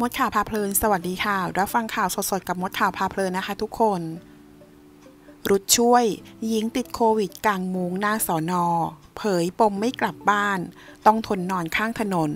มดข่าวพาเพลินสวัสดีค่ะรับฟังข่าวสดๆกับมดข่าวพาเพลินนะคะทุกคนรุดช่วยหญิงติดโควิดกลางมุ้งหน้าสน.เผยปมไม่กลับบ้านต้องทนนอนข้างถนน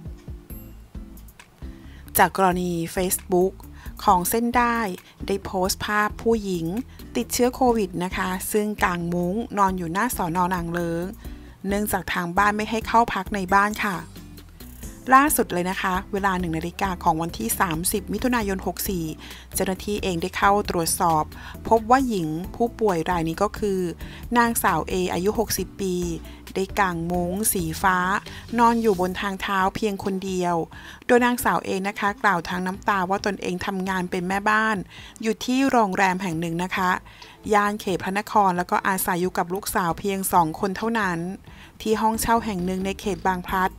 จากกรณี Facebook ของเส้นได้โพสต์ภาพผู้หญิงติดเชื้อโควิดนะคะซึ่งกลางมุ้งนอนอยู่หน้าสน.นางเลิ้งเนื่องจากทางบ้านไม่ให้เข้าพักในบ้านค่ะล่าสุดเลยนะคะเวลา 1 นาฬิกาของวันที่ 30 มิถุนายน 64 เจ้าหน้าที่เองได้เข้าตรวจสอบพบว่าหญิงผู้ป่วยรายนี้ก็คือนางสาวเออายุ 60 ปีได้กางมุ้งสีฟ้านอนอยู่บนทางเท้าเพียงคนเดียวโดยนางสาวเอนะคะกล่าวทั้งน้ำตาว่าตนเองทำงานเป็นแม่บ้านอยู่ที่โรงแรมแห่งหนึ่งนะคะย่านเขตพระนครแล้วก็อาศัยอยู่กับลูกสาวเพียง 2 คนเท่านั้นที่ห้องเช่าแห่งหนึ่งในเขตบางพลัด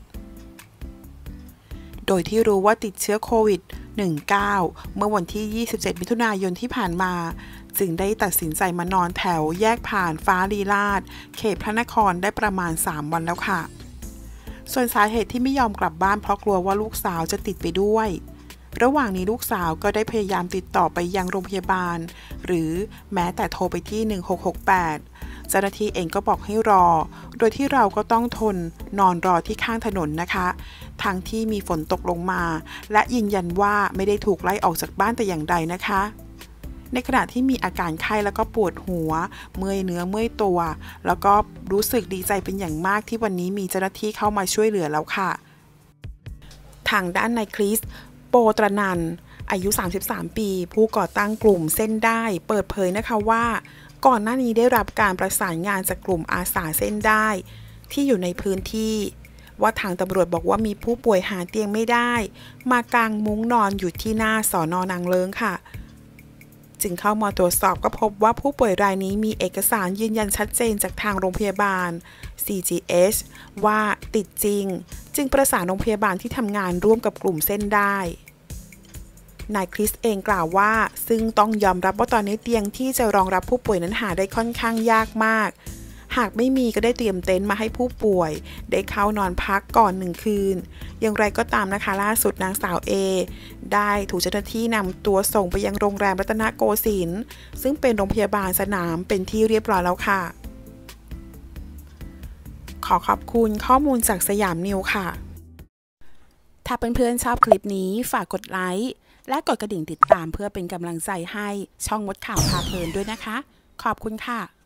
โดยที่รู้ว่าติดเชื้อโควิด -19 เมื่อวันที่ 27 มิถุนายนที่ผ่านมาจึงได้ตัดสินใจมานอนแถวแยกผ่านฟ้าลีลาศเขตพระนครได้ประมาณ 3 วันแล้วค่ะส่วนสาเหตุที่ไม่ยอมกลับบ้านเพราะกลัวว่าลูกสาวจะติดไปด้วยระหว่างนี้ลูกสาวก็ได้พยายามติดต่อไปยังโรงพยาบาลหรือแม้แต่โทรไปที่ 1668 เจ้าหน้าที่เองก็บอกให้รอโดยที่เราก็ต้องทนนอนรอที่ข้างถนนนะคะทั้งที่มีฝนตกลงมาและยืนยันว่าไม่ได้ถูกไล่ออกจากบ้านแต่อย่างใดนะคะในขณะที่มีอาการไข้แล้วก็ปวดหัวเมื่อยเนื้อเมื่อยตัวแล้วก็รู้สึกดีใจเป็นอย่างมากที่วันนี้มีเจ้าหน้าที่เข้ามาช่วยเหลือแล้วค่ะทางด้านนายคริสโปตรนันท์อายุ 33 ปีผู้ก่อตั้งกลุ่มเส้นได้เปิดเผยนะคะว่าก่อนหน้านี้ได้รับการประสานงานจากกลุ่มอาสาเส้นได้ที่อยู่ในพื้นที่ว่าทางตำรวจบอกว่ามีผู้ป่วยหาเตียงไม่ได้มากางมุ้งนอนอยู่ที่หน้าสน.นางเลิ้งค่ะจึงเข้ามาตรวจสอบก็พบว่าผู้ป่วยรายนี้มีเอกสารยืนยันชัดเจนจากทางโรงพยาบาล CGH ว่าติดจริงจึงประสานโรงพยาบาลที่ทำงานร่วมกับกลุ่มเส้นได้นายคริสเองกล่าวว่าซึ่งต้องยอมรับว่าตอนนี้เตียงที่จะรองรับผู้ป่วยนั้นหาได้ค่อนข้างยากมากหากไม่มีก็ได้เตรียมเต็นท์มาให้ผู้ป่วยได้เข้านอนพักก่อน1 คืนอย่างไรก็ตามนะคะล่าสุดนางสาวเอได้ถูกเจ้าหน้าที่นำตัวส่งไปยังโรงแรมรัตนโกสินทร์ซึ่งเป็นโรงพยาบาลสนามเป็นที่เรียบร้อยแล้วค่ะขอขอบคุณข้อมูลจากสยามนิวค่ะถ้าเพื่อนๆชอบคลิปนี้ฝากกดไลค์และกดกระดิ่งติดตามเพื่อเป็นกำลังใจให้ช่องมดข่าวพาเพลินด้วยนะคะขอบคุณค่ะ